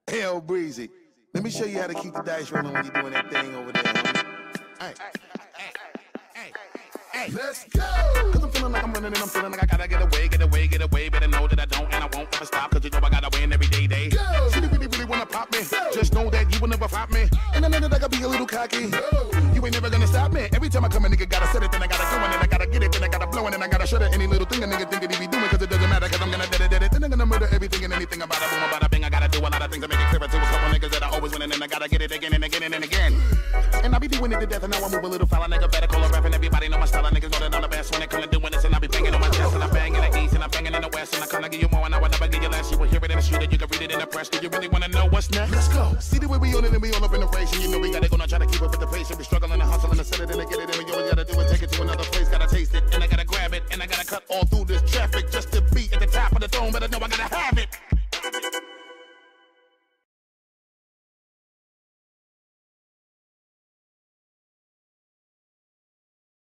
Hell breezy. Let me show you how to keep the dice rolling when you're doing that thing over there, homie. Hey, let's go! Cause I'm feeling like I'm running and I'm feeling like I gotta get away. Better know that I don't and I won't ever stop. Cause you know I gotta win every day. Go! She really wanna pop me. Go! Just know that you will never flop me. And I know that I gotta be a little cocky. Go! You ain't never gonna stop me. Every time I come a nigga gotta set it, then I gotta go and then I gotta get it, then I gotta blow it, and I gotta shut it. Any little thing a nigga think that he be doing, cause it doesn't matter, cause I'm gonna dead it. Then I'm gonna murder everything and anything about it. Boom, about a bing. I gotta do a lot of things to make it clearer to a couple niggas that I always win, and then I gotta get it again and again and again. And I be doing it to death, and now I move a little foul. Nigga better call a rap, and everybody know my style. Niggas know that I'm the best when it comes to doing this, and I be banging on my chest, and I bang in the east, and I banging in the west, and I kinda give you more, and I will never give you less. You will hear it in the street, and you can read it in the press. Do you really wanna know what's next? Let's go. See the way we on it, and we all up in the race, and you know we gotta go now, try to keep up with the pace, and we struggling and hustling and set it, and I get it, and we always gotta do it, take it to another place, gotta taste it, and I gotta grab it, and I gotta cut all through this traffic just to be at the top of the throne, but I know I gotta have it.